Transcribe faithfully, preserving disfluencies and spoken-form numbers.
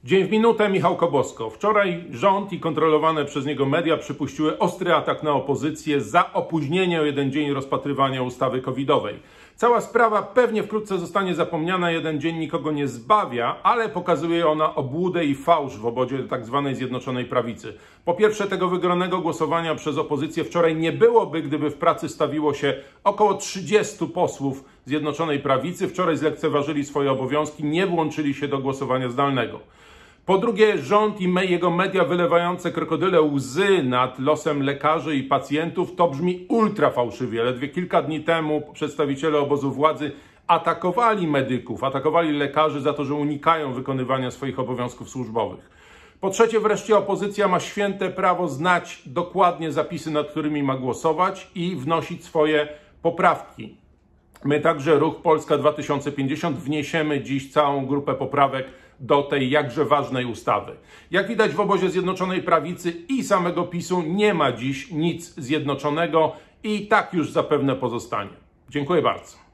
Dzień w minutę, Michał Kobosko. Wczoraj rząd i kontrolowane przez niego media przypuściły ostry atak na opozycję za opóźnienie o jeden dzień rozpatrywania ustawy covidowej. Cała sprawa pewnie wkrótce zostanie zapomniana, jeden dzień nikogo nie zbawia, ale pokazuje ona obłudę i fałsz w obozie tzw. Zjednoczonej Prawicy. Po pierwsze, tego wygranego głosowania przez opozycję wczoraj nie byłoby, gdyby w pracy stawiło się około trzydziestu posłów Zjednoczonej Prawicy. Wczoraj zlekceważyli swoje obowiązki, nie włączyli się do głosowania zdalnego. Po drugie, rząd i jego media wylewające krokodyle łzy nad losem lekarzy i pacjentów to brzmi ultra fałszywie. Ledwie kilka dni temu przedstawiciele obozu władzy atakowali medyków, atakowali lekarzy za to, że unikają wykonywania swoich obowiązków służbowych. Po trzecie, wreszcie opozycja ma święte prawo znać dokładnie zapisy, nad którymi ma głosować i wnosić swoje poprawki. My także, Ruch Polska dwa tysiące pięćdziesiąt, wniesiemy dziś całą grupę poprawek do tej jakże ważnej ustawy. Jak widać, w obozie Zjednoczonej Prawicy i samego PiSu nie ma dziś nic zjednoczonego i tak już zapewne pozostanie. Dziękuję bardzo.